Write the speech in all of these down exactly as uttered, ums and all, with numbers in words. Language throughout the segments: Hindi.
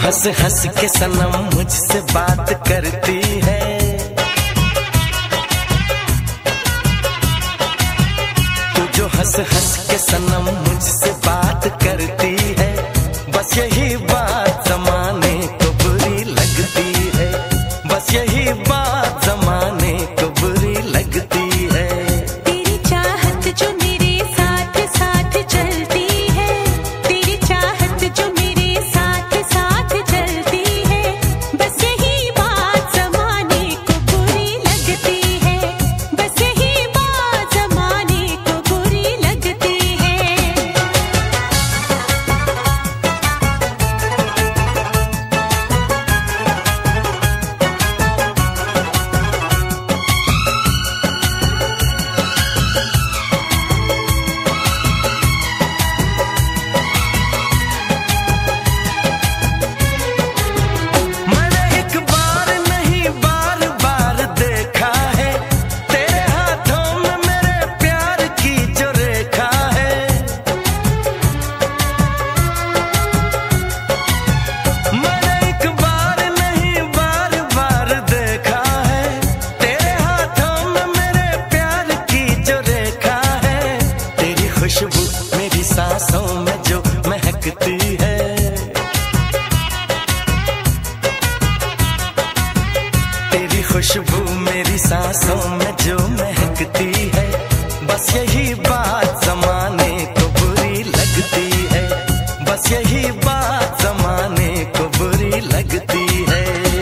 हंस हंस के सनम मुझसे बात करती है, तू जो हंस हंस के सनम मुझसे बात करती है, बस यही बात जमाने को बुरी लगती है, बस यही बात जमाने को बुरी लगती है। तेरी चाहत जो मेरे साथ साथ चलती है, तेरी चाहत जो मेरे साथ साथ चलती है, बस यही बात जमाने को बुरी लगती है, बस यही बात जमाने को बुरी लगती है। मैंने एक बार नहीं बार बार देखा है, तेरे हाथों में मेरे प्यार की जो रेखा है। मैंने एक बार नहीं बार बार देखा है, तेरे हाथों में मेरे प्यार की जो रेखा है। तेरी खुशबू मेरी सांसों में जो महकती है, तेरी खुशबू मेरी सांसों में जो महकती है, बस यही बात जमाने को बुरी लगती है, बस यही बात जमाने को बुरी लगती है।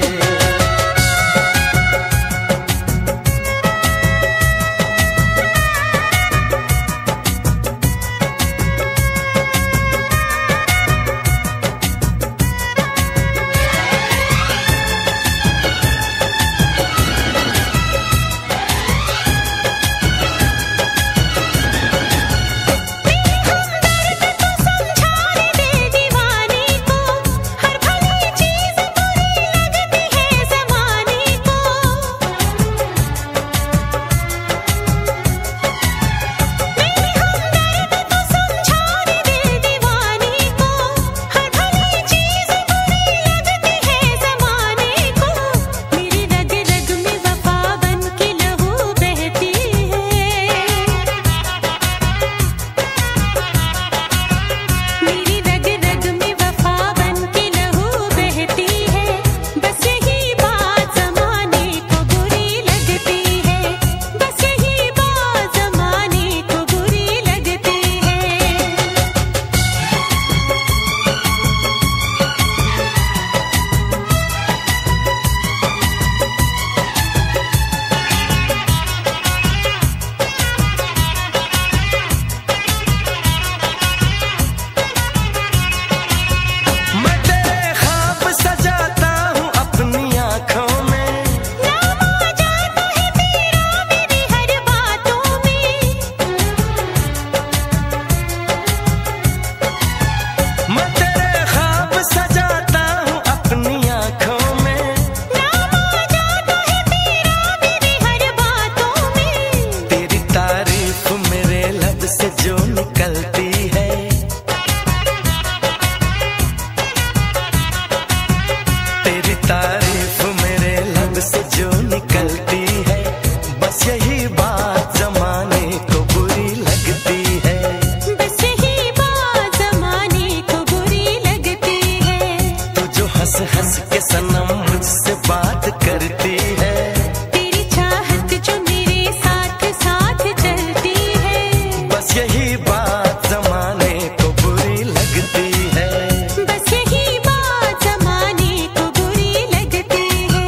समझाने दे दीवाने को, हर भली चीज बुरी लगती है जमाने को। मेरी हमदर्द तो समझाने दे दीवाने को, हर भली चीज बुरी लगती है जमाने को। मेरी रग रग में वफा बन के लहू बहती है, मेरी रग रग में वफा बन के लहू बहती है, बस यही बात जमाने को बुरी लगती है, बस यही बात जमाने को बुरी लगती है। मैं तेरे ख्वाब सजाता हूँ अपनी आँखों में, नाम आ जाता है तेरा मेरी हर बातों में, मैं तेरे ख्वाब सजाता हूँ अपनी आँखों में। नाम आ जाता है तेरा मेरी हर बातों में। तेरी तारीफ मेरे लब से जो निकलती है, तेरी तारीफ मेरे लब से जो निकलती है, बस यही बात जमाने को बुरी लगती है, बस यही बात जमाने को बुरी लगती है। तू जो हंस हंस के सनम मुझसे बात करती है, तेरी चाहत जो मेरे साथ साथ चलती है, बस यही बात जमाने को बुरी लगती है। बस यही बात जमाने को बुरी लगती है।